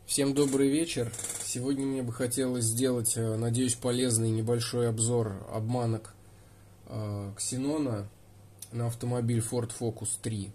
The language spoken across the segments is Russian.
Всем добрый вечер. Сегодня мне бы хотелось сделать, надеюсь, полезный небольшой обзор обманок Ксенона на автомобиль Ford Focus 3.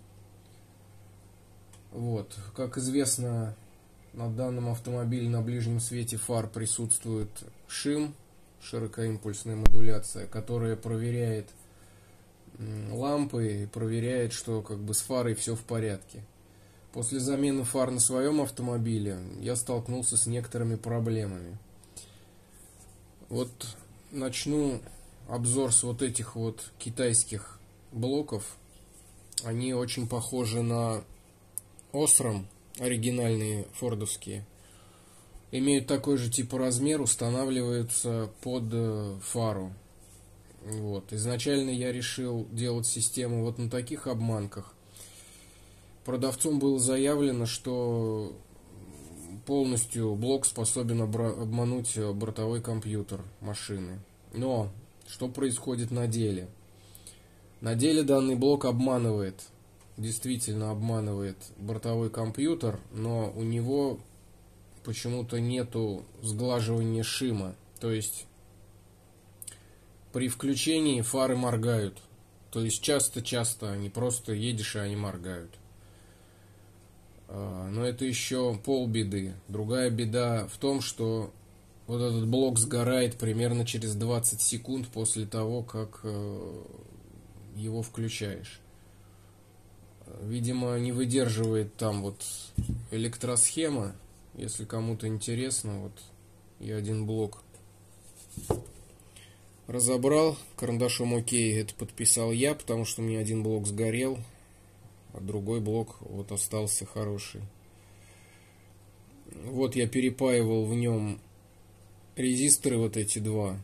Вот. Как известно, на данном автомобиле на ближнем свете фар присутствует ШИМ, широкоимпульсная модуляция, которая проверяет лампы и проверяет, что с фарой все в порядке. После замены фар на своем автомобиле я столкнулся с некоторыми проблемами. Вот начну обзор с вот этих вот китайских блоков. Они очень похожи на Osram, оригинальные фордовские. Имеют такой же типа размер, устанавливаются под фару. Вот. Изначально я решил делать систему вот на таких обманках. Продавцом было заявлено, что полностью блок способен обмануть бортовой компьютер машины. Но что происходит на деле? На деле данный блок обманывает, действительно обманывает бортовой компьютер, но у него почему-то нету сглаживания шима. То есть при включении фары моргают. То есть часто они просто едешь, и они моргают. Но это еще полбеды. Другая беда в том, что вот этот блок сгорает примерно через 20 секунд после того, как его включаешь. Видимо, не выдерживает там вот электросхема. Если кому-то интересно, вот я один блок разобрал. Карандашом окей, это подписал я, потому что у меня один блок сгорел. А другой блок вот остался хороший. Вот я перепаивал в нем резисторы, вот эти два.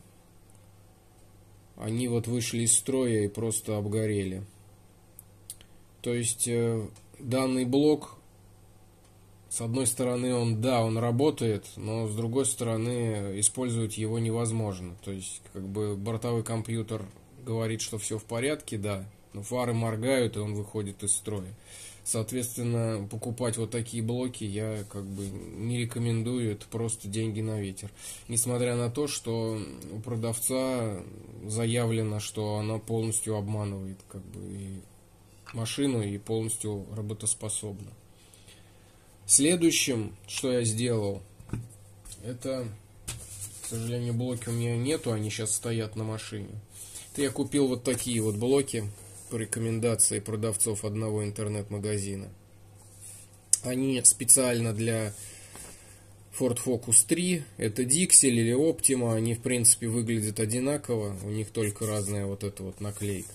Они вот вышли из строя и просто обгорели. То есть данный блок, с одной стороны, он работает, но с другой стороны, использовать его невозможно. То есть бортовой компьютер говорит, что все в порядке, да. Но фары моргают, и он выходит из строя. Соответственно, покупать вот такие блоки я не рекомендую, это просто деньги на ветер. Несмотря на то, что у продавца заявлено, что она полностью обманывает и машину, и полностью работоспособна. Следующим, что я сделал, это, к сожалению, блоки у меня нету, они сейчас стоят на машине. Это я купил вот такие вот блоки по рекомендации продавцов одного интернет-магазина. Они специально для Ford Focus 3. Это Dixel или Optima. Они, в принципе, выглядят одинаково. У них только разная вот эта вот наклейка.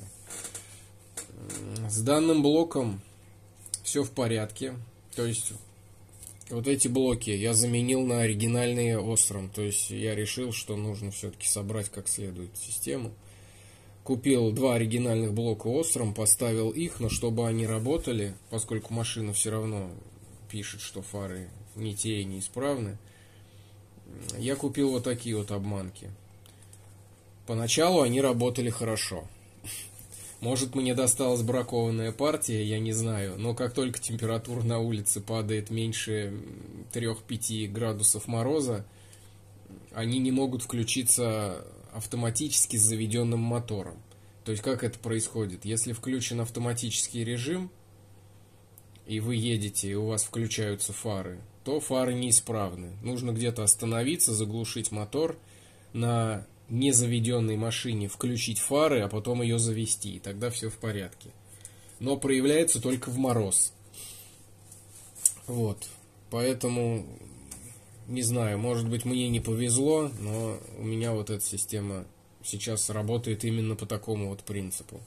С данным блоком все в порядке. То есть вот эти блоки я заменил на оригинальные Osram. То есть я решил, что нужно все-таки собрать как следует систему. Купил два оригинальных блока Osram, поставил их, но чтобы они работали, поскольку машина все равно пишет, что фары не те и неисправны, я купил вот такие вот обманки. Поначалу они работали хорошо. Может, мне досталась бракованная партия, я не знаю, но как только температура на улице падает меньше 3-5 градусов мороза, они не могут включиться автоматически с заведенным мотором. То есть как это происходит? Если включен автоматический режим, и вы едете, и у вас включаются фары, то фары неисправны. Нужно где-то остановиться, заглушить мотор, на незаведенной машине включить фары, а потом ее завести, и тогда все в порядке. Но проявляется только в мороз. Вот. Поэтому не знаю, может быть, мне не повезло, но у меня вот эта система сейчас работает именно по такому вот принципу.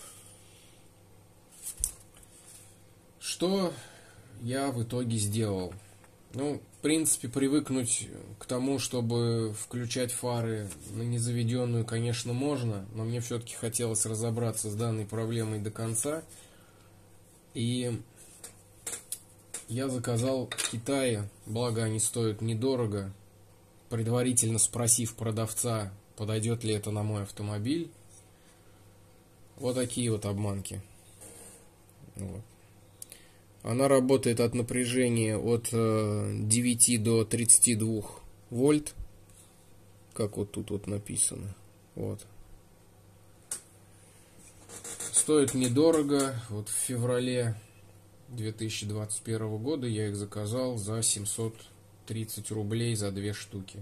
Что я в итоге сделал? В принципе, привыкнуть к тому, чтобы включать фары на незаведенную, конечно, можно, но мне все-таки хотелось разобраться с данной проблемой до конца. И я заказал в Китае, благо они стоят недорого, предварительно спросив продавца, подойдет ли это на мой автомобиль. Вот такие вот обманки. Вот. Она работает от напряжения от 9 до 32 вольт, как вот тут вот написано. Вот. Стоит недорого. Вот в феврале 2021 года я их заказал за 730 рублей за 2 штуки.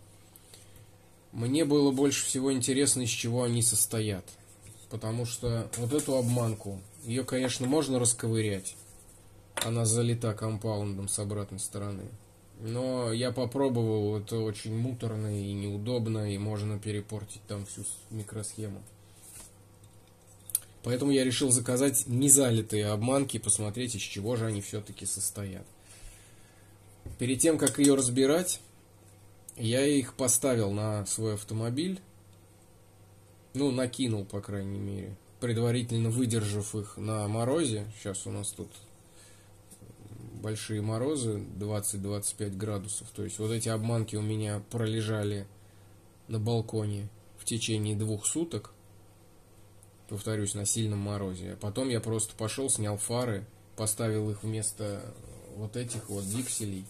Мне было больше всего интересно, из чего они состоят. Потому что вот эту обманку, ее, конечно, можно расковырять. Она залита компаундом с обратной стороны. Но я попробовал, это очень муторно и неудобно, и можно перепортить там всю микросхему. Поэтому я решил заказать незалитые обманки, посмотреть, из чего же они все-таки состоят. Перед тем, как ее разбирать, я их поставил на свой автомобиль. Ну, накинул, по крайней мере, предварительно выдержав их на морозе. Сейчас у нас тут большие морозы, 20-25 градусов. То есть вот эти обманки у меня пролежали на балконе в течение 2 суток. Повторюсь, на сильном морозе. А потом я просто пошел, снял фары, поставил их вместо вот этих вот дикселей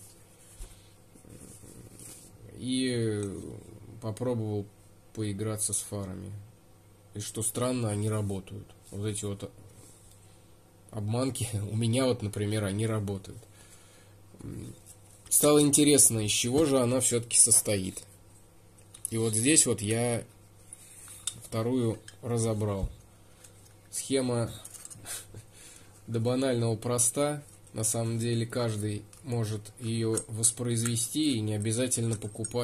и попробовал поиграться с фарами. И что странно, они работают. Вот эти вот обманки, у меня вот, например, они работают. Стало интересно, из чего же она все-таки состоит. И вот здесь вот я вторую разобрал. Схема до банального проста. На самом деле каждый может ее воспроизвести и не обязательно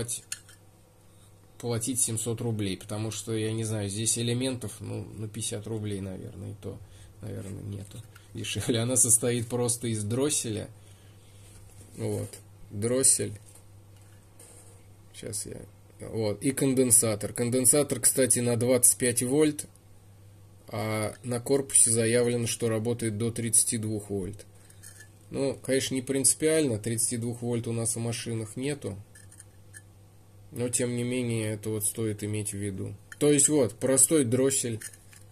платить 700 рублей. Потому что, я не знаю, здесь элементов на 50 рублей, наверное, и то, наверное, нету дешевле. Она состоит просто из дросселя. Вот, дроссель. Сейчас я... Вот, и конденсатор. Конденсатор, кстати, на 25 вольт. А на корпусе заявлено, что работает до 32 вольт. Ну, конечно, не принципиально. 32 вольт у нас в машинах нету. Но, тем не менее, это вот стоит иметь в виду. То есть, вот, простой дроссель.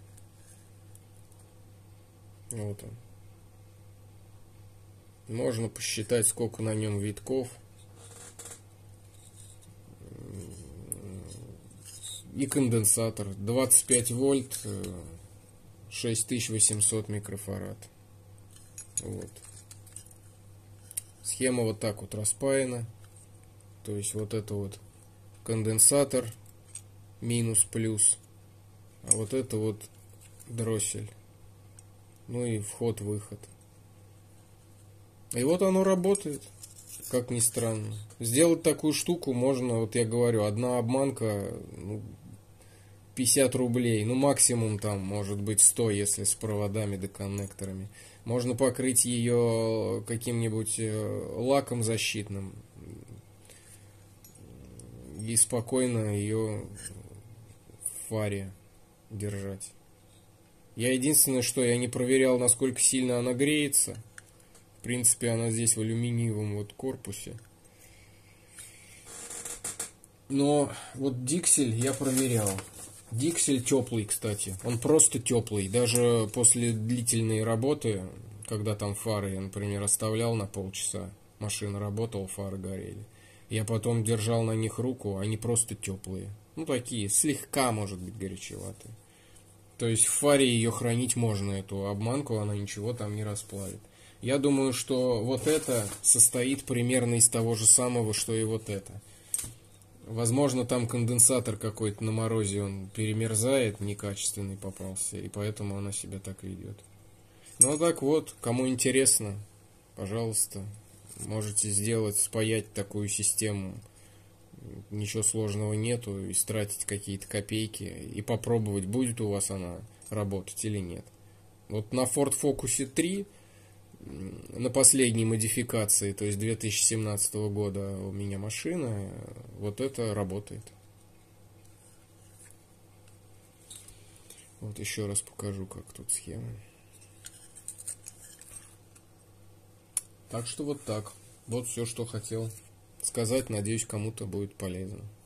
Вот он. Можно посчитать, сколько на нем витков. И конденсатор. 25 вольт. 6800 микрофарад. Вот. Схема вот так вот распаяна. То есть вот это вот конденсатор минус-плюс. А вот это вот дроссель. Ну и вход-выход. И вот оно работает. Как ни странно. Сделать такую штуку можно, вот я говорю, одна обманка, 50 рублей, максимум там может быть 100, если с проводами да коннекторами. Можно покрыть ее каким-нибудь лаком защитным и спокойно ее в фаре держать. Я единственное, что я не проверял, насколько сильно она греется. В принципе, она здесь в алюминиевом вот корпусе. Но вот диксель я проверял. Диксель теплый, кстати. Он просто теплый. Даже после длительной работы, когда там фары я, например, оставлял на полчаса, машина работала, фары горели. Я потом держал на них руку, они просто теплые. Такие, слегка, может быть, горячеватые. То есть в фаре ее хранить можно, эту обманку, она ничего там не расплавит. Я думаю, что вот это состоит примерно из того же самого, что и вот это. Возможно, там конденсатор какой-то на морозе, он перемерзает, некачественный попался, и поэтому она себя так ведет. Ну а так вот, кому интересно, пожалуйста, можете сделать, спаять такую систему. Ничего сложного нету, и тратить какие-то копейки, и попробовать, будет у вас она работать или нет. Вот на Ford Focus 3, на последней модификации, то есть 2017 года у меня машина, вот это работает. Вот еще раз покажу, как тут схема. Так что вот так. Вот все, что хотел сказать. Надеюсь, кому-то будет полезно.